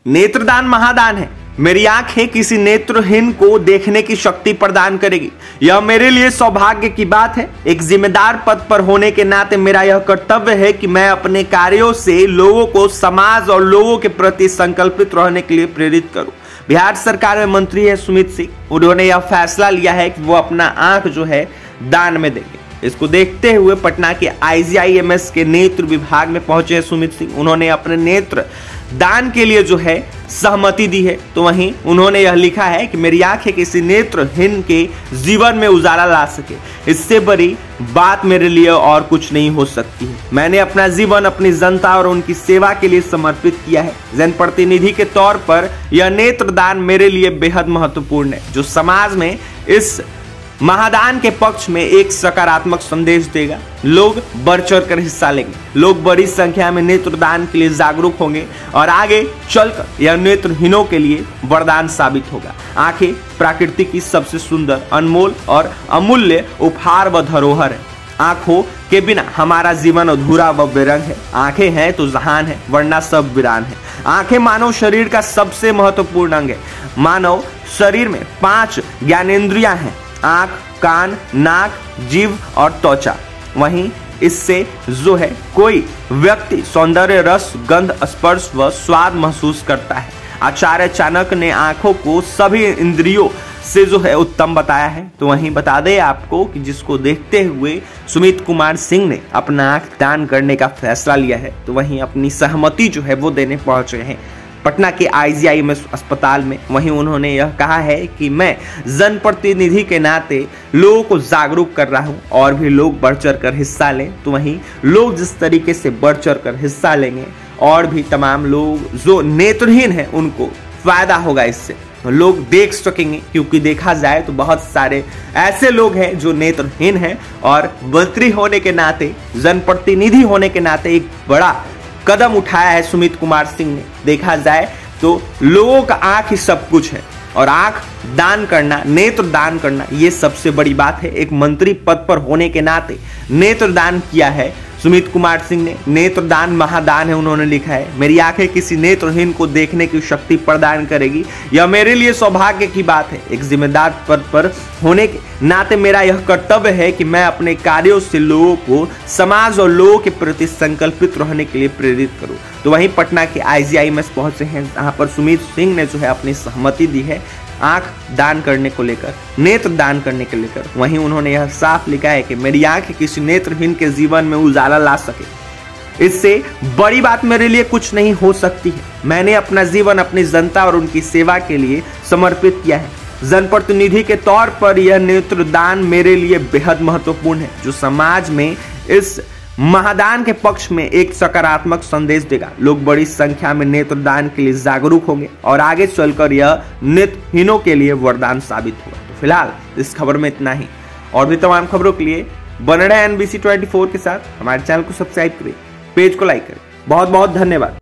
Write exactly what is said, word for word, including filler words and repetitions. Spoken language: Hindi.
नेत्रदान महादान है। मेरी आंखें किसी नेत्रहीन को देखने की शक्ति प्रदान करेगी। यह मेरे लिए सौभाग्य की बात है। एक जिम्मेदार पद पर होने के नाते मेरा यह कर्तव्य है कि मैं अपने कार्यों से लोगों को समाज और लोगों के प्रति संकल्पित रहने के लिए प्रेरित करूं। बिहार सरकार में मंत्री है सुमित सिंह। उन्होंने यह फैसला लिया है कि वो अपना आंख जो है दान में देंगे। इसको देखते हुए पटना के आई जी आई एम एस के नेत्र विभाग में पहुंचे सुमित सिंह। उन्होंने अपने नेत्र दान के लिए जो है सहमति दी है। तो वहीं उन्होंने यह लिखा है कि मेरी आंखें किसी नेत्रहीन के जीवन में उजाला ला सके, इससे बड़ी बात मेरे लिए और कुछ नहीं हो सकती है। मैंने अपना जीवन अपनी जनता और उनकी सेवा के लिए समर्पित किया है। जनप्रतिनिधि के तौर पर यह नेत्रदान मेरे लिए बेहद महत्वपूर्ण है, जो समाज में इस महादान के पक्ष में एक सकारात्मक संदेश देगा। लोग बढ़ चढ़ कर हिस्सा लेंगे। लोग बड़ी संख्या में नेत्रदान के लिए जागरूक होंगे और आगे चलकर यह नेत्रहीनों के लिए वरदान साबित होगा। आंखें प्रकृति की सबसे सुंदर, अनमोल और अमूल्य उपहार व धरोहर है। आंखों के बिना हमारा जीवन अधूरा व बेरंग है। आंखें हैं तो जहान है, वरना सब वीरान है। आंखें मानव शरीर का सबसे महत्वपूर्ण अंग है। मानव शरीर में पांच ज्ञानेंद्रियां हैं: आंख, कान, नाक, जीभ और त्वचा। वहीं इससे जो है कोई व्यक्ति सौंदर्य, रस, गंध, स्पर्श व स्वाद महसूस करता है। आचार्य चाणक्य ने आंखों को सभी इंद्रियों से जो है उत्तम बताया है। तो वहीं बता दें आपको कि जिसको देखते हुए सुमित कुमार सिंह ने अपना आंख दान करने का फैसला लिया है, तो वहीं अपनी सहमति जो है वो देने पहुंच रहे हैं पटना के आई जी आई एम एस अस्पताल में। वहीं उन्होंने यह कहा है कि मैं जनप्रतिनिधि के नाते लोगों को जागरूक कर रहा हूं और भी लोग बढ़ चढ़ कर हिस्सा लें। तो वहीं लोग जिस तरीके से बढ़ चढ़ कर हिस्सा लेंगे और भी तमाम लोग जो नेत्रहीन हैं उनको फायदा होगा। इससे लोग देख सकेंगे, क्योंकि देखा जाए तो बहुत सारे ऐसे लोग हैं जो नेत्रहीन हैं और मंत्री होने के नाते, जनप्रतिनिधि होने के नाते एक बड़ा कदम उठाया है सुमित कुमार सिंह ने। देखा जाए तो लोगों का आंख ही सब कुछ है और आंख दान करना, नेत्र दान करना, ये सबसे बड़ी बात है। एक मंत्री पद पर होने के नाते नेत्र दान किया है सुमित कुमार सिंह ने। नेत्रदान महादान है, उन्होंने लिखा है। मेरी आंखें किसी नेत्रहीन को देखने की शक्ति प्रदान करेगी। यह मेरे लिए सौभाग्य की बात है। एक जिम्मेदार पद पर होने के नाते मेरा यह कर्तव्य है कि मैं अपने कार्यों से लोगों को समाज और लोगों के प्रति संकल्पित रहने के लिए प्रेरित करूं। तो वहीं पटना के आई जी आई एम एस पहुंचे हैं, जहां पर सुमित सिंह ने जो है अपनी सहमति दी है आंख दान करने को लेकर, नेत्र दान करने को लेकर। वहीं उन्होंने यह साफ लिखा है कि मेरी आंखें किसी नेत्रहीन के जीवन में उजाला ला सके, इससे बड़ी बात मेरे लिए कुछ नहीं हो सकती है। मैंने अपना जीवन अपनी जनता और उनकी सेवा के लिए समर्पित किया है। जनप्रतिनिधि के तौर पर यह नेत्रदान मेरे लिए बेहद महत्वपूर्ण है, जो समाज में इस महादान के पक्ष में एक सकारात्मक संदेश देगा। लोग बड़ी संख्या में नेत्रदान के लिए जागरूक होंगे और आगे चलकर यह नेत्रहीनों के लिए वरदान साबित होगा। तो फिलहाल इस खबर में इतना ही। और भी तमाम खबरों के लिए बने रहे N B C twenty four के साथ। हमारे चैनल को सब्सक्राइब करें, पेज को लाइक करें। बहुत बहुत धन्यवाद।